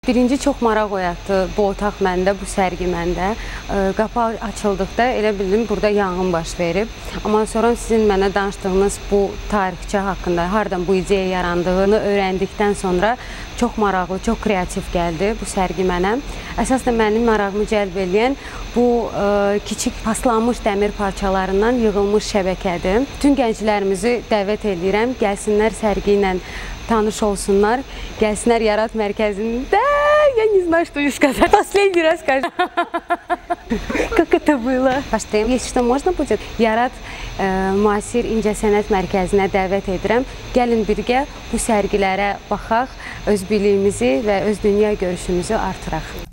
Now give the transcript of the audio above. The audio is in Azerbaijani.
Birinci çox maraq oyatdı bu otaq məndə, bu sərgi məndə. Qapı açıldıqda elə bildim burada yanğın baş verib. Amma sonra sizin mənə danışdığınız bu tarixçə haqqında, hardan bu ideya yarandığını öyrəndikdən sonra çox maraqlı, çox kreativ gəldi bu sərgi mənə. Əsas da mənim marağımı cəlb edən bu kiçik paslanmış dəmir parçalarından yığılmış şəbəkədir. Bütün gənclərimizi dəvət edirəm, gəlsinlər sərgi ilə tanış olsunlar, gəlsinlər Yarat mərkəzində. Я не знаю, что и сказать. Последний раз скажу. Как это было? Başlayayım. Если что можно будет, Yarat müasir incəsənət mərkəzinə dəvət edirəm. Gəlin birgə bu sərgilərə baxaq, öz biliyimizi və öz dünya görüşümüzü artıraq.